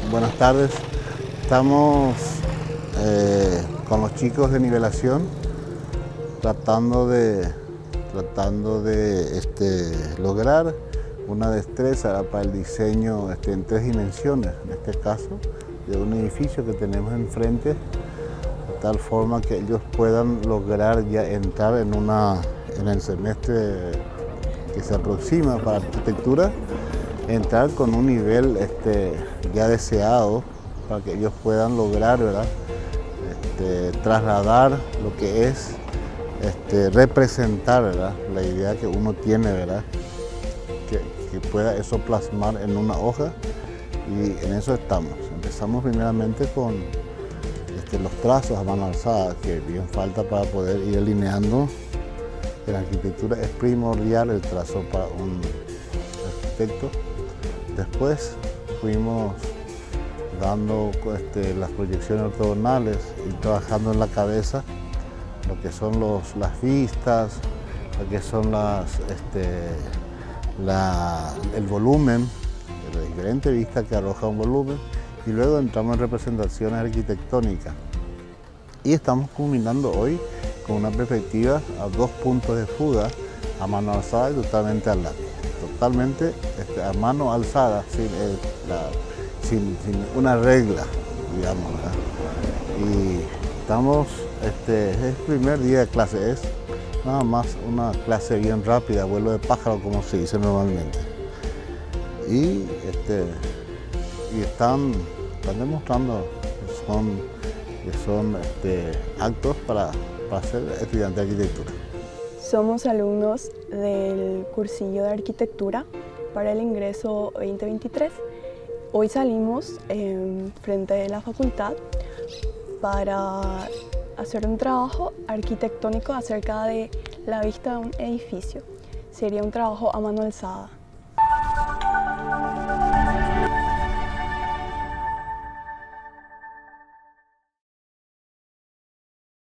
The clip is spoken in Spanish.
Buenas tardes. Estamos con los chicos de nivelación tratando de lograr una destreza para el diseño en 3 dimensiones, en este caso, de un edificio que tenemos enfrente, de tal forma que ellos puedan lograr ya entrar en el semestre que se aproxima para arquitectura, entrar con un nivel ya deseado para que ellos puedan lograr, ¿verdad? Trasladar lo que es representar, ¿verdad? La idea que uno tiene, ¿verdad? Que pueda eso plasmar en una hoja, y en eso estamos. Empezamos primeramente con los trazos a mano alzada, que bien falta para poder ir alineando. En arquitectura es primordial el trazo para un arquitecto. Después fuimos dando las proyecciones ortogonales y trabajando en la cabeza lo que son las vistas, lo que son el volumen, la diferente vista que arroja un volumen, y luego entramos en representaciones arquitectónicas. Y estamos culminando hoy con una perspectiva a 2 puntos de fuga, a mano alzada y totalmente al lápiz. Totalmente a mano alzada, sin una regla, digamos, ¿verdad? Y estamos, es el primer día de clase, es nada más una clase bien rápida, vuelo de pájaro, como se dice normalmente. Y están demostrando que son actos para ser estudiante de arquitectura. Somos alumnos del cursillo de arquitectura para el ingreso 2023. Hoy salimos frente de la facultad para hacer un trabajo arquitectónico acerca de la vista de un edificio. Sería un trabajo a mano alzada.